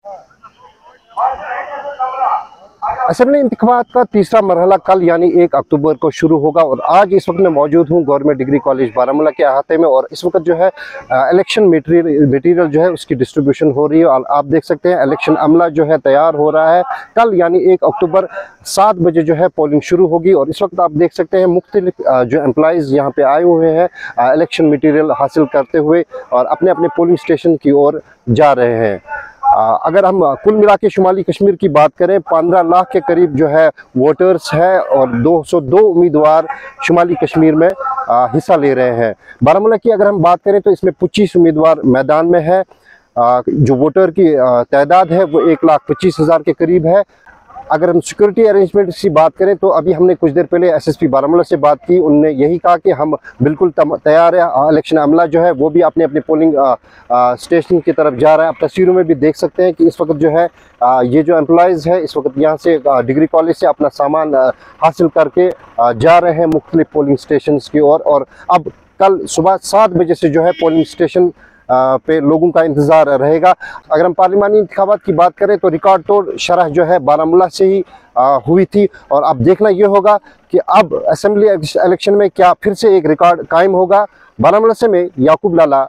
Assembly इंतखाबात का तीसरा मरहला कल यानी 1 अक्टूबर को शुरू होगा और आज इस वक्त मैं मौजूद हूँ गवर्नमेंट डिग्री कॉलेज बारामूला के अहाते में और इस वक्त जो है इलेक्शन मटेरियल जो है उसकी डिस्ट्रीब्यूशन हो रही है और आप देख सकते हैं इलेक्शन अमला जो है तैयार हो रहा है। कल यानी 1 अक्टूबर 7 बजे जो है पोलिंग शुरू होगी और इस वक्त आप देख सकते हैं मुख्तलिफ जो एम्प्लॉइज़ यहाँ पे आए हुए हैं इलेक्शन मटीरियल हासिल करते हुए और अपने अपने पोलिंग स्टेशन की ओर जा रहे हैं। अगर हम कुल मिला के शुमाली कश्मीर की बात करें 15 लाख के करीब जो है वोटर्स है और 202 उम्मीदवार शुमाली कश्मीर में हिस्सा ले रहे हैं। बारामूला की अगर हम बात करें तो इसमें 25 उम्मीदवार मैदान में है। जो वोटर की तादाद है वो 1,25,000 के करीब है। अगर हम सिक्योरिटी अरेंजमेंट की बात करें तो अभी हमने कुछ देर पहले एसएसपी बारामूला से बात की, उनने यही कहा कि हम बिल्कुल तैयार है। इलेक्शन अमला जो है वो भी अपने अपने पोलिंग स्टेशन की तरफ जा रहा है। आप तस्वीरों में भी देख सकते हैं कि इस वक्त जो है ये जो एम्प्लॉइज़ है इस वक्त यहाँ से डिग्री कॉलेज से अपना सामान हासिल करके जा रहे हैं मुख्तलिफ पोलिंग स्टेशन की ओर और अब कल सुबह 7 बजे से जो है पोलिंग स्टेशन पे लोगों का इंतज़ार रहेगा। अगर हम पार्लिमानी इंतखाबात की बात करें तो रिकॉर्ड तोड़ शरह जो है बारामूला से ही हुई थी और अब देखना ये होगा कि अब असेंबली इलेक्शन में क्या फिर से एक रिकॉर्ड कायम होगा। बारामूला से मैं याकूब लाला।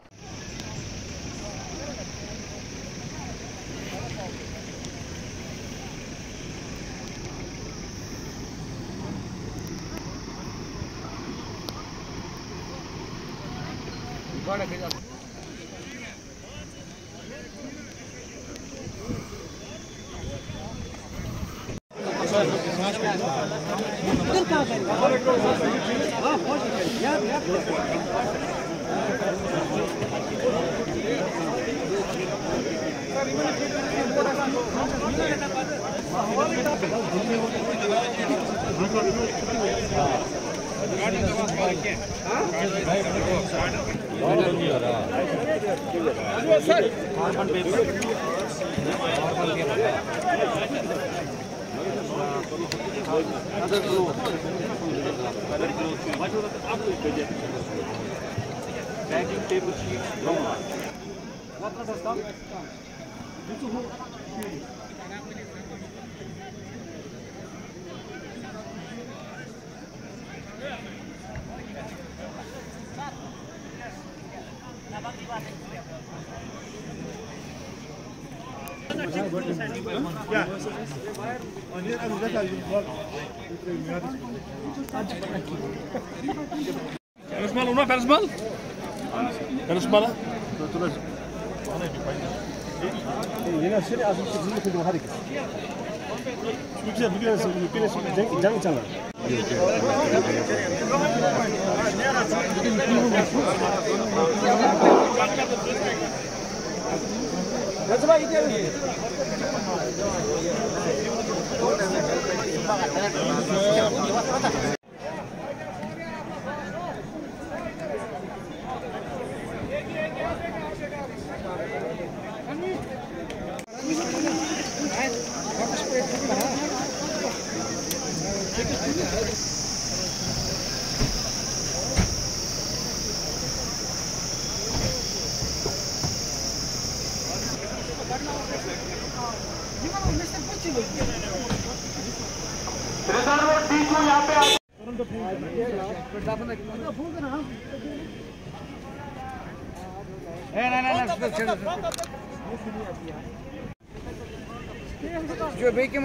जो बेकि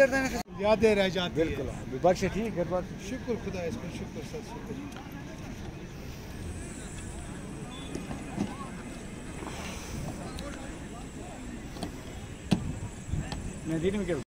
याद रह जाती है। बिल्कुल बस ठीक है। शुक्र खुदा इसको शुक्र सत शुक्र। मैं दिन में